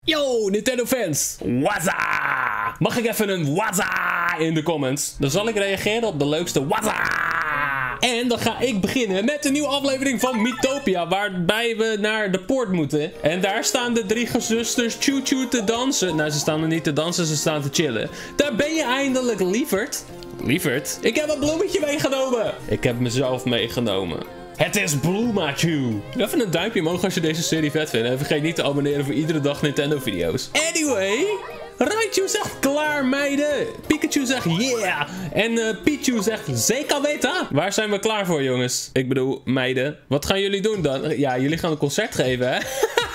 Yo, Nintendo fans! Waza! Mag ik even een waza in de comments? Dan zal ik reageren op de leukste waza! En dan ga ik beginnen met een nieuwe aflevering van Miitopia, waarbij we naar de poort moeten. En daar staan de drie gezusters Choo Choo te dansen. Nou, ze staan er niet te dansen, ze staan te chillen. Daar ben je eindelijk, lieverd. Lieverd? Ik heb een bloemetje meegenomen. Ik heb mezelf meegenomen. Het is Bloemachu. Even een duimpje omhoog als je deze serie vet vindt. En vergeet niet te abonneren voor iedere dag Nintendo video's. Anyway, Raichu zegt klaar meiden. Pikachu zegt yeah. En Pichu zegt zeker weten. Waar zijn we klaar voor jongens? Ik bedoel meiden. Wat gaan jullie doen dan? Ja, jullie gaan een concert geven hè?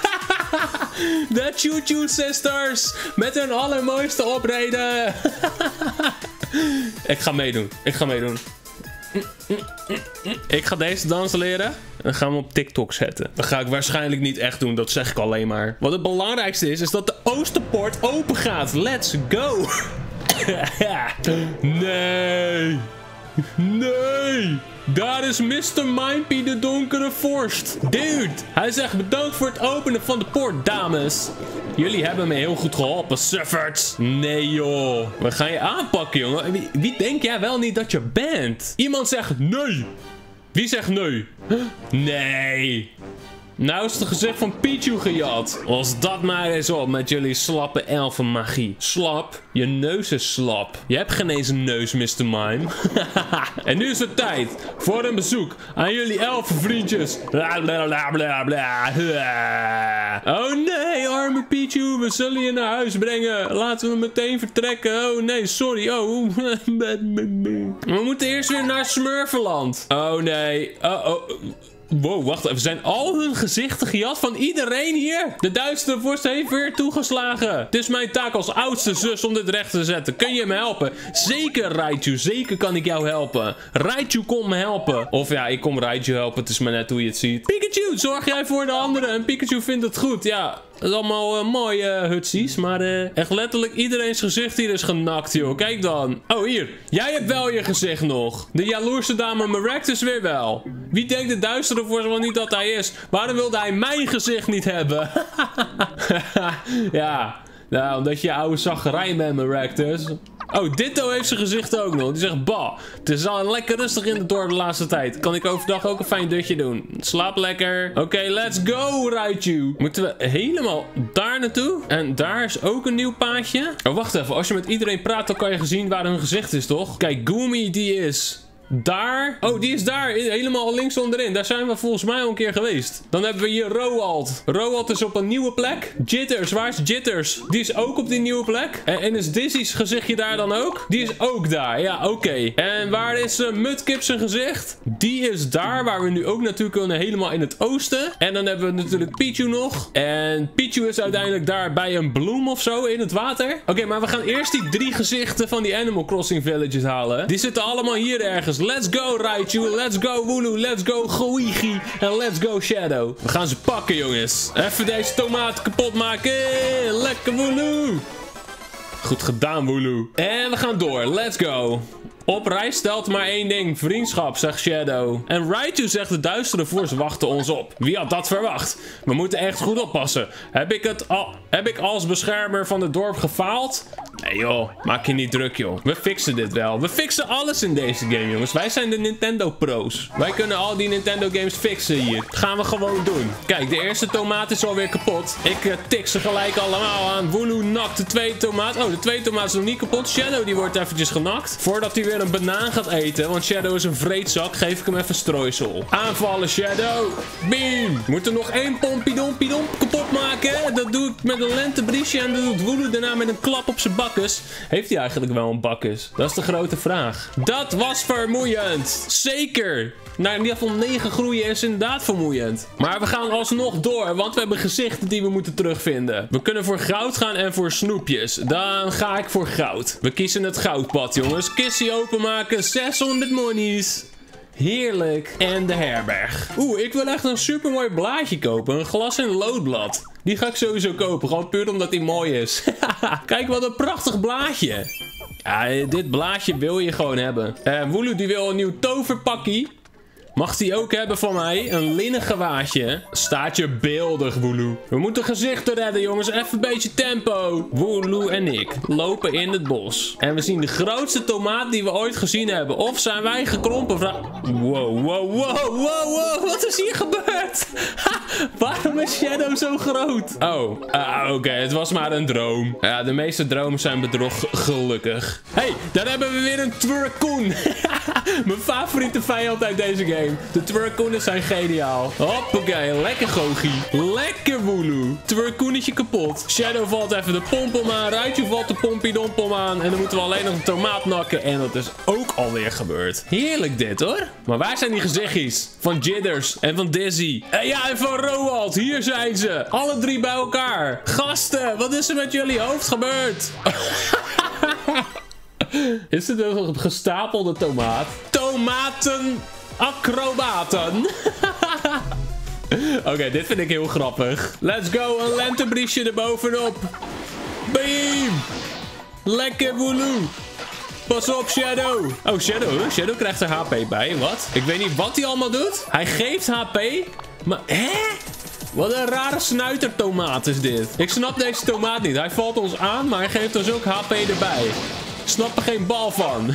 De Choo Choo Sisters. Met hun allermooiste optreden. Ik ga meedoen. Ik ga deze dans leren. En dan gaan we op TikTok zetten. Dat ga ik waarschijnlijk niet echt doen. Dat zeg ik alleen maar. Wat het belangrijkste is dat de Oosterpoort open gaat. Let's go. Nee. Nee. Daar is Mr. Mimpy de donkere vorst. Dude. Hij zegt bedankt voor het openen van de poort, dames. Jullie hebben me heel goed geholpen, sufferts. Nee joh. We gaan je aanpakken, jongen. Wie denk jij wel niet dat je bent? Iemand zegt nee. Wie zegt nee? Nee. Nou is het gezicht van Pichu gejat. Los dat maar eens op met jullie slappe elfenmagie. Slap? Je neus is slap. Je hebt geen eens een neus, Mr. Mime. En nu is het tijd voor een bezoek aan jullie elfenvriendjes. Bla bla bla bla bla. Oh nee, arme Pichu. We zullen je naar huis brengen. Laten we meteen vertrekken. Oh nee, sorry. Oh. We moeten eerst weer naar Smurfenland. Oh nee. Wow, wacht even. Zijn al hun gezichten gejat van iedereen hier? De duistere vorst heeft weer toegeslagen. Het is mijn taak als oudste zus om dit recht te zetten. Kun je me helpen? Zeker, Raichu. Zeker kan ik jou helpen. Raichu komt me helpen. Of ja, ik kom Raichu helpen. Het is maar net hoe je het ziet. Pikachu, zorg jij voor de anderen. En Pikachu vindt het goed. Ja, dat is allemaal mooie hutsies. Maar echt letterlijk iedereen's gezicht hier is genakt, joh. Kijk dan. Oh, hier. Jij hebt wel je gezicht nog. De jaloerse dame Maractus weer wel. Wie denkt de duistere vorst wel niet dat hij is? Waarom wilde hij mijn gezicht niet hebben? Ja. Nou, omdat je oude zaggerij bent, Maractus. Oh, Ditto heeft zijn gezicht ook nog. Die zegt, bah, het is al lekker rustig in het dorp de laatste tijd. Kan ik overdag ook een fijn dutje doen. Slaap lekker. Oké, let's go, Raichu. Moeten we helemaal daar naartoe? En daar is ook een nieuw paadje. Oh, wacht even. Als je met iedereen praat, dan kan je zien waar hun gezicht is, toch? Kijk, Goomy, die is daar. Oh, die is daar. Helemaal links onderin. Daar zijn we volgens mij al een keer geweest. Dan hebben we hier Roald. Roald is op een nieuwe plek. Jitters. Waar is Jitters? Die is ook op die nieuwe plek. En is Dizzy's gezichtje daar dan ook? Die is ook daar. Ja, oké. En waar is Mudkip zijn gezicht? Die is daar. Waar we nu ook naartoe kunnen. Helemaal in het oosten. En dan hebben we natuurlijk Pichu nog. En Pichu is uiteindelijk daar bij een bloem of zo in het water. Oké, maar we gaan eerst die drie gezichten van die Animal Crossing villages halen. Die zitten allemaal hier ergens. Let's go Raichu, let's go Wooloo, let's go Goigi en let's go Shadow. We gaan ze pakken jongens. Even deze tomaat kapot maken. Lekker Wooloo. Goed gedaan Wooloo. En we gaan door, let's go. Op reis stelt maar één ding, vriendschap, zegt Shadow. En Raichu zegt de duistere vorst wachten ons op. Wie had dat verwacht? We moeten echt goed oppassen. Heb ik als beschermer van het dorp gefaald? Nee joh, maak je niet druk joh. We fixen dit wel. We fixen alles in deze game jongens. Wij zijn de Nintendo pro's. Wij kunnen al die Nintendo games fixen hier. Dat gaan we gewoon doen. Kijk, de eerste tomaat is alweer kapot. Ik tik ze gelijk allemaal aan. Wooloo nakt de tweede tomaat. Oh, de tweede tomaat is nog niet kapot. Shadow die wordt eventjes genakt. Voordat hij weer een banaan gaat eten. Want Shadow is een vreedzak. Geef ik hem even strooisel. Aanvallen Shadow. Beam. We moeten nog één pompiedompiedom kapot maken. Dat doe ik met een lentebriesje. En dat doet Wooloo daarna met een klap op zijn bakkes. Heeft hij eigenlijk wel een bakkes? Dat is de grote vraag. Dat was vermoeiend. Zeker. Naar in ieder geval 9 groeien is inderdaad vermoeiend. Maar we gaan alsnog door, want we hebben gezichten die we moeten terugvinden. We kunnen voor goud gaan en voor snoepjes. Dan ga ik voor goud. We kiezen het goudpad, jongens. Kissie openmaken, 600 monies. Heerlijk. En de herberg. Oeh, ik wil echt een super mooi blaadje kopen. Een glas en loodblad. Die ga ik sowieso kopen, gewoon puur omdat die mooi is. Kijk wat een prachtig blaadje. Ja, dit blaadje wil je gewoon hebben. Wooloo die wil een nieuw toverpakkie. Mag die ook hebben van mij? Een linnen gewaadje. Staat je beeldig, Woeloe. We moeten gezichten redden, jongens. Even een beetje tempo. Woeloe en ik lopen in het bos. En we zien de grootste tomaat die we ooit gezien hebben. Of zijn wij gekrompen? Wow. Wat is hier gebeurd? Waarom is Shadow zo groot? Oké, het was maar een droom. Ja, de meeste dromen zijn bedrog, gelukkig. Hey, daar hebben we weer een Twerkoen. Mijn favoriete vijand uit deze game. De Twerkoenen zijn geniaal. Hoppakee, lekker Gogie. Lekker Woeloe. Twerkoenetje kapot. Shadow valt even de pompom aan. Raichu valt de pompidompom aan. En dan moeten we alleen nog een tomaat nakken. En dat is ook alweer gebeurd. Heerlijk dit hoor. Maar waar zijn die gezichtjes? Van Jitters en van Dizzy. En van Roald. Hier zijn ze. Alle drie bij elkaar. Gasten, wat is er met jullie hoofd gebeurd? Is het een gestapelde tomaat? Tomaten-acrobaten. Oké, dit vind ik heel grappig. Let's go, een lentebriesje erbovenop. Beam. Lekker Woeloe. Pas op, Shadow. Oh, Shadow krijgt er HP bij. Wat? Ik weet niet wat hij allemaal doet. Hij geeft HP. Maar, wat een rare snuitertomaat is dit. Ik snap deze tomaat niet. Hij valt ons aan, maar hij geeft ons ook HP erbij. Ik snap er geen bal van.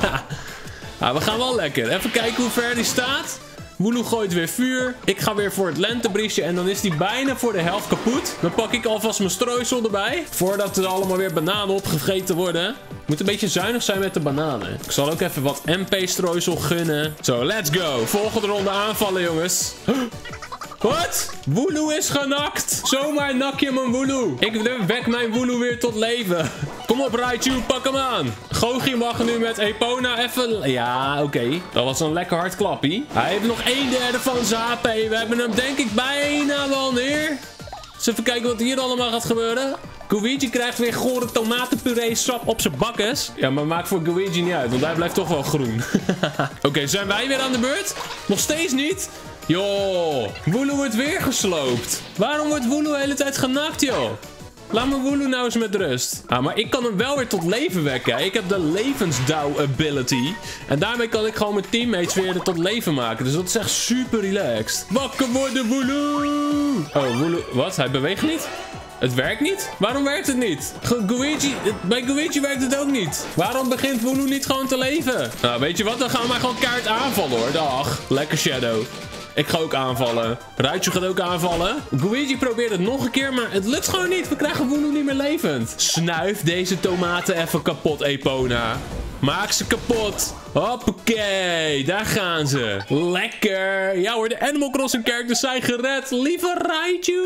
We gaan wel lekker. Even kijken hoe ver die staat. Woeloe gooit weer vuur. Ik ga weer voor het lentebriesje. En dan is die bijna voor de helft kapot. Dan pak ik alvast mijn strooisel erbij. Voordat er allemaal weer bananen opgegeten worden. Moet een beetje zuinig zijn met de bananen. Ik zal ook even wat MP-strooisel gunnen. Zo, let's go. Volgende ronde aanvallen, jongens. Wat? Woeloe is genakt. Zomaar nak je mijn Woeloe. Ik wek mijn Woeloe weer tot leven. Kom op, Raichu, pak hem aan. Gogie mag nu met Epona even... Ja, oké. Dat was een lekker hard klappie. Hij heeft nog 1/3 van zijn HP. We hebben hem denk ik bijna wel neer. Dus even kijken wat hier allemaal gaat gebeuren. Luigi krijgt weer gore tomatenpuree sap op zijn bakkes. Ja, maar maakt voor Luigi niet uit, want hij blijft toch wel groen. Oké, zijn wij weer aan de beurt? Nog steeds niet? Joh, Woeloe wordt weer gesloopt. Waarom wordt Woeloe de hele tijd genakt, joh? Laat me Woeloe nou eens met rust. Maar ik kan hem wel weer tot leven wekken. Ik heb de levensdauw ability. En daarmee kan ik gewoon mijn teammates weer tot leven maken. Dus dat is echt super relaxed. Wakker worden, Woeloe! Oh, Woeloe... Wat? Hij beweegt niet? Het werkt niet? Waarom werkt het niet? Bij Luigi werkt het ook niet. Waarom begint Woeloe niet gewoon te leven? Nou, weet je wat? Dan gaan we maar gewoon kaart aanvallen, hoor. Dag. Lekker Shadow. Ik ga ook aanvallen. Raichu gaat ook aanvallen. Luigi probeert het nog een keer, maar het lukt gewoon niet. We krijgen Woeloe niet meer levend. Snuif deze tomaten even kapot, Epona. Maak ze kapot. Hoppakee, daar gaan ze. Lekker. Ja hoor, de Animal Crossing characters zijn gered. Lieve Raichu.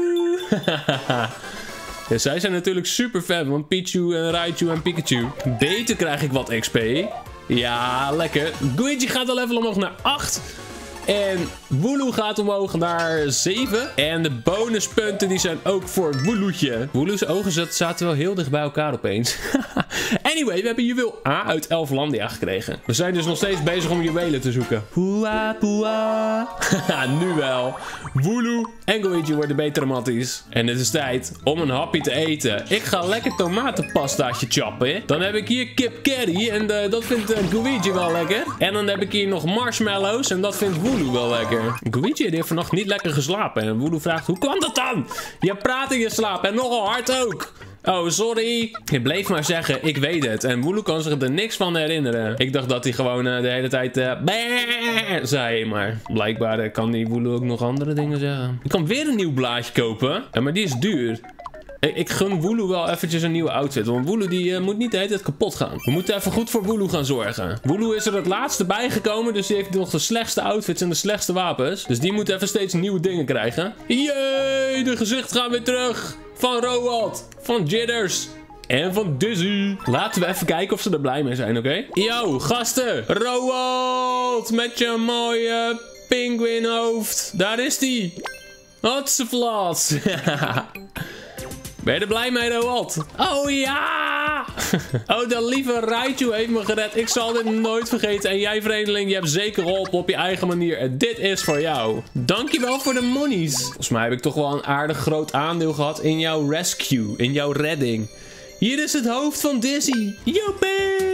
Ja, zij zijn natuurlijk super vet, want Pichu en Raichu en Pikachu. Beter krijg ik wat XP. Ja, lekker. Luigi gaat al level omhoog naar 8. En Woeloe gaat omhoog naar 7. En de bonuspunten die zijn ook voor Woeloetje. Woeloe's ogen zaten wel heel dicht bij elkaar opeens. Anyway, we hebben juweel A uit Elflandia gekregen. We zijn dus nog steeds bezig om juwelen te zoeken. Poeah, poeah. Nu wel. Woeloe en Luigi worden betere matties. En het is tijd om een hapje te eten. Ik ga lekker tomatenpastaatje chappen. Dan heb ik hier kip curry. En dat vindt Luigi wel lekker. En dan heb ik hier nog marshmallows. En dat vindt Woeloe wel lekker. Luigi heeft vannacht niet lekker geslapen. En Woeloe vraagt, hoe kwam dat dan? Je praat in je slaap en nogal hard ook. Oh, sorry. Je bleef maar zeggen, ik weet het. En Woeloe kan zich er niks van herinneren. Ik dacht dat hij gewoon de hele tijd zei. Maar blijkbaar kan die Woeloe ook nog andere dingen zeggen. Ik kan weer een nieuw blaadje kopen. Ja, maar die is duur. Ik gun Woeloe wel eventjes een nieuwe outfit. Want Woeloe die moet niet de hele tijd kapot gaan. We moeten even goed voor Woeloe gaan zorgen. Woeloe is er het laatste bijgekomen. Dus die heeft nog de slechtste outfits en de slechtste wapens. Dus die moet even steeds nieuwe dingen krijgen. Jee, de gezichten gaan weer terug. Van Roald, van Jitters en van Dizzy. Laten we even kijken of ze er blij mee zijn, oké? Yo, gasten. Roald, met je mooie pinguïnhoofd. Daar is die. Hotseflats. Ben je er blij mee, Roald? Oh ja! Oh, de lieve Raichu heeft me gered. Ik zal dit nooit vergeten. En jij, vreemdeling, je hebt zeker geholpen op je eigen manier. En dit is voor jou. Dankjewel voor de monies. Volgens mij heb ik toch wel een aardig groot aandeel gehad in jouw rescue. In jouw redding. Hier is het hoofd van Dizzy. Joepie!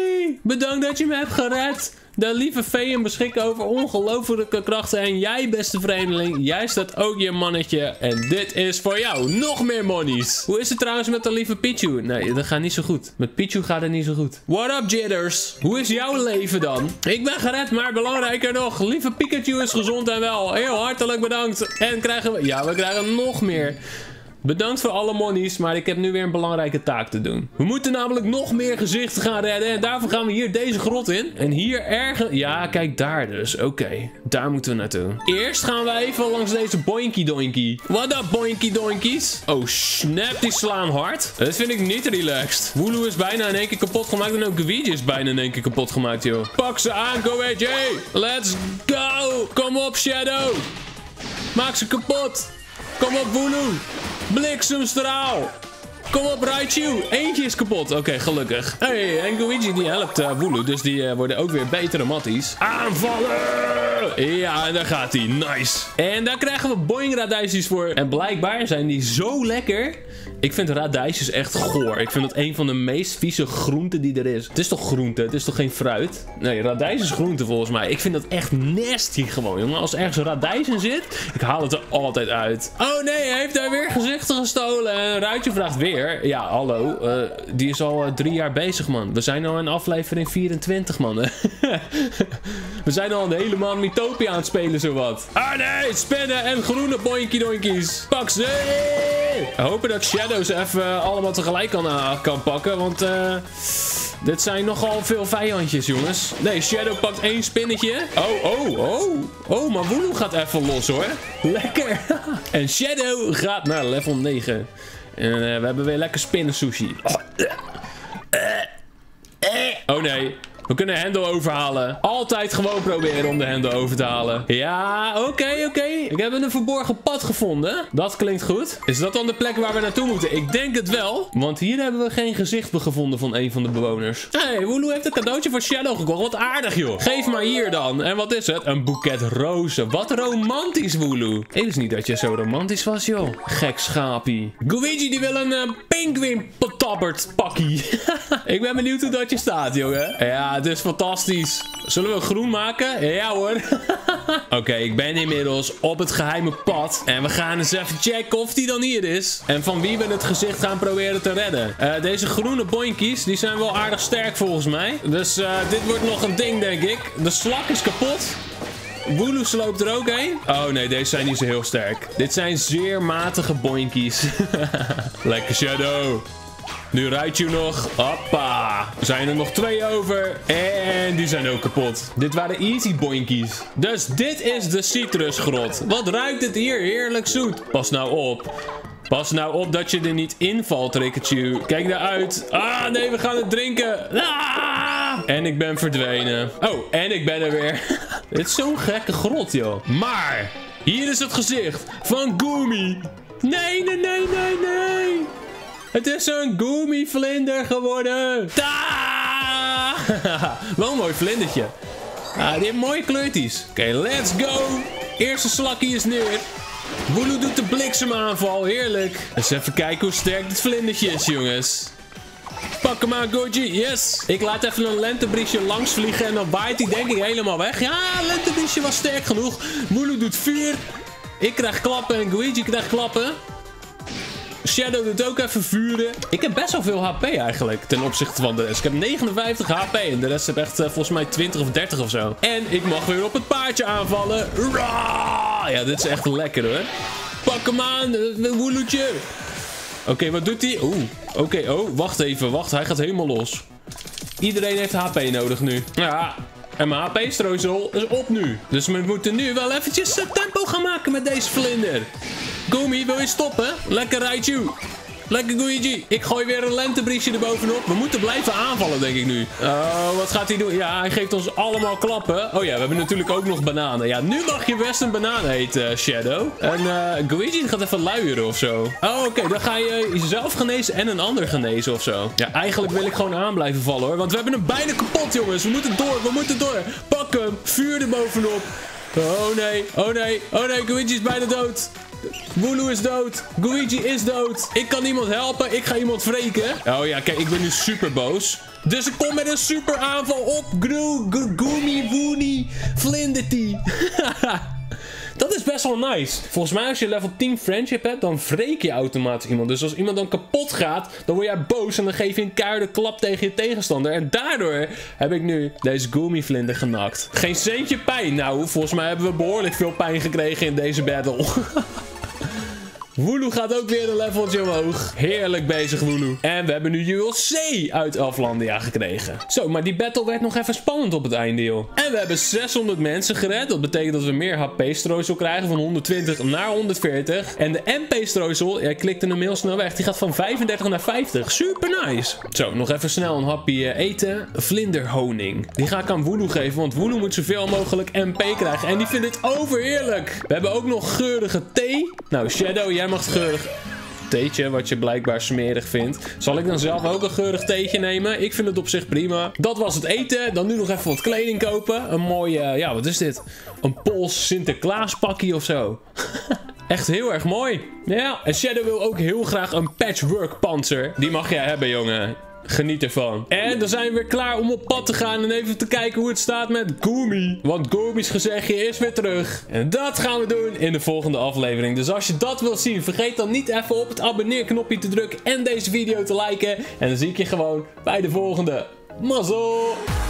Bedankt dat je me hebt gered. De lieve feeën beschikken over ongelofelijke krachten. En jij, beste vreemdeling, jij staat ook je mannetje. En dit is voor jou. Nog meer monies. Hoe is het trouwens met de lieve Pichu? Nee, dat gaat niet zo goed. Met Pichu gaat het niet zo goed. What up, Jitters? Hoe is jouw leven dan? Ik ben gered, maar belangrijker nog. Lieve Pikachu is gezond en wel. Heel hartelijk bedankt. En krijgen we... Ja, we krijgen nog meer. Bedankt voor alle monies, maar ik heb nu weer een belangrijke taak te doen. We moeten namelijk nog meer gezichten gaan redden. En daarvoor gaan we hier deze grot in. En hier ergens... Ja, kijk daar dus. Oké, daar moeten we naartoe. Eerst gaan we even langs deze Boinky Doinky. What up, Boinky Doinkies? Oh, snap, die slaan hard. Dat vind ik niet relaxed. Wooloo is bijna in één keer kapot gemaakt. En ook Luigi is bijna in één keer kapot gemaakt, joh. Pak ze aan, Luigi. Let's go. Kom op, Shadow. Maak ze kapot. Kom op, Wooloo. Bliksemstraal. Kom op, Raichu. Eentje is kapot. Oké, gelukkig. Hey, en Luigi die helpt Wooloo. Dus die worden ook weer betere matties. Aanvallen! Ja, en daar gaat hij. Nice. En daar krijgen we boing radijsjes voor. En blijkbaar zijn die zo lekker. Ik vind radijsjes echt goor. Ik vind het een van de meest vieze groenten die er is. Het is toch groente? Het is toch geen fruit? Nee, radijs is groente volgens mij. Ik vind dat echt nasty gewoon, jongen. Als er ergens radijs in zit, ik haal het er altijd uit. Oh nee, hij heeft daar weer gezichten gestolen. En Raichu vraagt weer. Ja, hallo. Die is al 3 jaar bezig, man. We zijn al in aflevering 24, man. We zijn al een hele maand Miitopia aan het spelen, zowat. Ah nee, spinnen en groene boinky doinkies. Pak ze! Hopen dat Shadow ze even allemaal tegelijk kan pakken, want dit zijn nogal veel vijandjes, jongens. Nee, Shadow pakt 1 spinnetje. Oh, maar Wooloo gaat even los, hoor. Lekker. En Shadow gaat naar level 9. En we hebben weer lekker spinnen sushi. Oh nee. We kunnen Hendel overhalen. Altijd gewoon proberen om de Hendel over te halen. Ja, oké. Ik heb een verborgen pad gevonden. Dat klinkt goed. Is dat dan de plek waar we naartoe moeten? Ik denk het wel. Want hier hebben we geen gezicht gevonden van een van de bewoners. Hey, Wooloo heeft een cadeautje voor Shadow gekocht. Wat aardig, joh. Geef maar hier dan. En wat is het? Een boeket rozen. Wat romantisch, Wooloo. Ik wist niet dat je zo romantisch was, joh. Gek schapie. Luigi die wil een pinguïn patabbert pakkie. Ik ben benieuwd hoe dat je staat, jongen. Ja, het is fantastisch. Zullen we groen maken? Ja hoor. Oké, ik ben inmiddels op het geheime pad. En we gaan eens even checken of die dan hier is. En van wie we het gezicht gaan proberen te redden. Deze groene boinkies, die zijn wel aardig sterk volgens mij. Dus dit wordt nog een ding, denk ik. De slak is kapot. Wooloo sloopt er ook heen. Oh nee, deze zijn niet zo heel sterk. Dit zijn zeer matige boinkies. Lekker Shadow. Nu Raichu nog. Hoppa. Er zijn er nog 2 over. En die zijn ook kapot. Dit waren easy boinkies. Dus dit is de citrusgrot. Wat ruikt het hier heerlijk zoet. Pas nou op. Pas nou op dat je er niet invalt, Rikachu. Kijk daaruit. Ah, nee, we gaan het drinken. Ah! En ik ben verdwenen. Oh, en ik ben er weer. Dit is zo'n gekke grot, joh. Maar, hier is het gezicht van Goomy. Nee. Het is een Goomy-vlinder geworden. Wel een mooi vlindertje. Ah, die heeft mooie kleurtjes. Oké, let's go. Eerste slakkie is neer. Wooloo doet de bliksemaanval. Heerlijk. Eens even kijken hoe sterk dit vlindertje is, jongens. Pak hem aan, Goji. Yes. Ik laat even een lentebriesje langs vliegen en dan waait hij denk ik helemaal weg. Ja, lentebriesje was sterk genoeg. Wooloo doet vuur. Ik krijg klappen en Luigi krijgt klappen. Shadow doet ook even vuren. Ik heb best wel veel HP eigenlijk ten opzichte van de rest. Ik heb 59 HP en de rest heb echt volgens mij 20 of 30 of zo. En ik mag weer op het paardje aanvallen. Raaah! Ja, dit is echt lekker hoor. Pak hem aan, Woolootje. Oké, wat doet hij? Oké, wacht even, hij gaat helemaal los. Iedereen heeft HP nodig nu. Ja, en mijn HP-strooisel is op nu. Dus we moeten nu wel eventjes tempo gaan maken met deze vlinder. Goomy, wil je stoppen? Lekker Raichu. Lekker Luigi. Ik gooi weer een lentebriesje erbovenop. We moeten blijven aanvallen, denk ik nu. Oh, wat gaat hij doen? Ja, hij geeft ons allemaal klappen. Oh ja, we hebben natuurlijk ook nog bananen. Ja, nu mag je best een banaan eten, Shadow. En Luigi gaat even luieren of zo. Oh, oké. Dan ga je jezelf genezen en een ander genezen of zo. Ja, eigenlijk wil ik gewoon aan blijven vallen, hoor. Want we hebben hem bijna kapot, jongens. We moeten door. Pak hem. Vuur erbovenop. Oh nee, oh nee, oh nee, Luigi is bijna dood. Wooloo is dood. Luigi is dood. Ik kan iemand helpen. Ik ga iemand wreken. Oh ja, kijk, ik ben nu super boos. Dus ik kom met een super aanval op Goomy Woony Flindity. Dat is best wel nice. Volgens mij als je level 10 friendship hebt, dan wreek je automatisch iemand. Dus als iemand dan kapot gaat, dan word jij boos en dan geef je een keiharde klap tegen je tegenstander. En daardoor heb ik nu deze Goomy Vlinder genakt. Geen centje pijn. Nou, volgens mij hebben we behoorlijk veel pijn gekregen in deze battle. Wooloo gaat ook weer een leveltje omhoog. Heerlijk bezig, Wooloo. En we hebben nu juwel C uit Aflandia gekregen. Zo, maar die battle werd nog even spannend op het einde, joh. En we hebben 600 mensen gered. Dat betekent dat we meer HP-strooisel krijgen. Van 120 naar 140. En de MP-strooisel, jij klikte hem heel snel weg. Die gaat van 35 naar 50. Super nice. Zo, nog even snel een hapje eten. Vlinderhoning. Die ga ik aan Wooloo geven, want Wooloo moet zoveel mogelijk MP krijgen. En die vindt het overheerlijk. We hebben ook nog geurige thee. Nou, Shadow, jij mag het geurig theetje, wat je blijkbaar smerig vindt. Zal ik dan zelf ook een geurig theetje nemen? Ik vind het op zich prima. Dat was het eten. Dan nu nog even wat kleding kopen. Een mooie, ja, wat is dit? Een Pools Sinterklaas pakkie of zo. Echt heel erg mooi. Ja, en Shadow wil ook heel graag een patchwork panzer. Die mag jij hebben, jongen. Geniet ervan. En dan zijn we weer klaar om op pad te gaan en even te kijken hoe het staat met Goomy. Want Goomy's gezegdje is weer terug. En dat gaan we doen in de volgende aflevering. Dus als je dat wilt zien, vergeet dan niet even op het abonneerknopje te drukken en deze video te liken. En dan zie ik je gewoon bij de volgende. Mazzel!